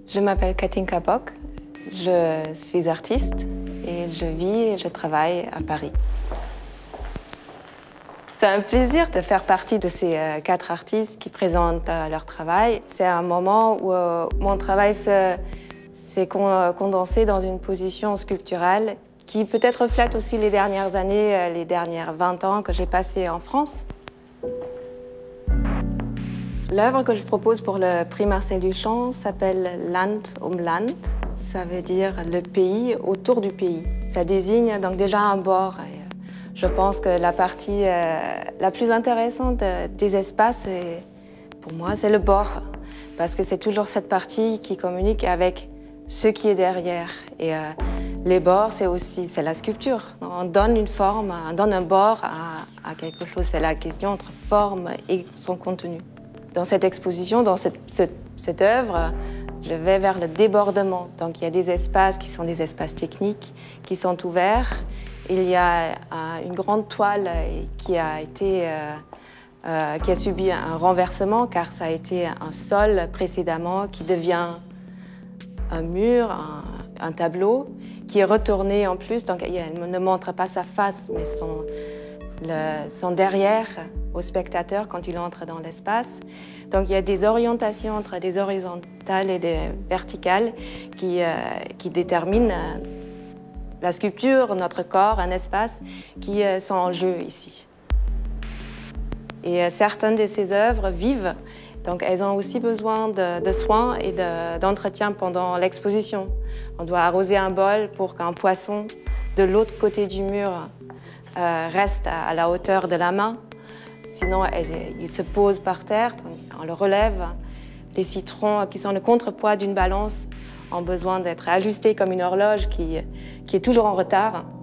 Je m'appelle Katinka Bock, je suis artiste et je vis et je travaille à Paris. C'est un plaisir de faire partie de ces 4 artistes qui présentent leur travail. C'est un moment où mon travail s'est condensé dans une position sculpturale qui peut-être reflète aussi les dernières années, les dernières 20 ans que j'ai passées en France. L'œuvre que je propose pour le prix Marcel Duchamp s'appelle Land um Land. Ça veut dire le pays autour du pays. Ça désigne donc déjà un bord. Je pense que la partie la plus intéressante des espaces, pour moi, c'est le bord. Parce que c'est toujours cette partie qui communique avec ce qui est derrière. Et les bords, c'est la sculpture. On donne une forme, on donne un bord à quelque chose. C'est la question entre forme et son contenu. Dans cette exposition, dans cette œuvre, je vais vers le débordement. Donc il y a des espaces qui sont des espaces techniques, qui sont ouverts. Il y a une grande toile qui a subi un renversement, car ça a été un sol précédemment qui devient un mur, un tableau, qui est retourné en plus. Donc elle ne montre pas sa face, mais son derrière au spectateur quand il entre dans l'espace. Donc il y a des orientations entre des horizontales et des verticales qui déterminent la sculpture, notre corps, un espace qui sont en jeu ici. Et certaines de ces œuvres vivent, donc elles ont aussi besoin de soins et d'entretien pendant l'exposition. On doit arroser un bol pour qu'un poisson de l'autre côté du mur reste à la hauteur de la main. Sinon, il se pose par terre, on le relève. Les citrons, qui sont le contrepoids d'une balance, ont besoin d'être ajustés comme une horloge qui est toujours en retard.